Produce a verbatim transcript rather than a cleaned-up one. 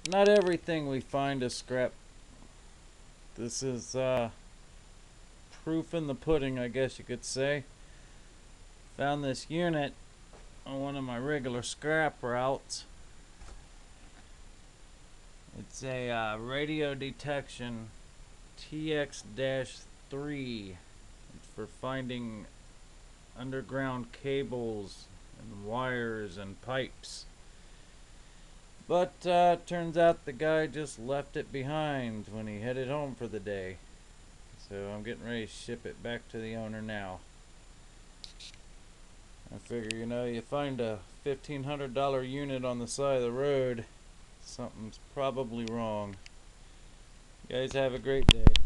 not everything we find is scrap. This is uh, proof in the pudding, I guess you could say. Found this unit on one of my regular scrap routes. It's a uh, radio detection T X three. It's for finding underground cables and wires and pipes. But uh, turns out the guy just left it behind when he headed home for the day. So I'm getting ready to ship it back to the owner now. I figure, you know, you find a fifteen hundred dollar unit on the side of the road, something's probably wrong. You guys have a great day.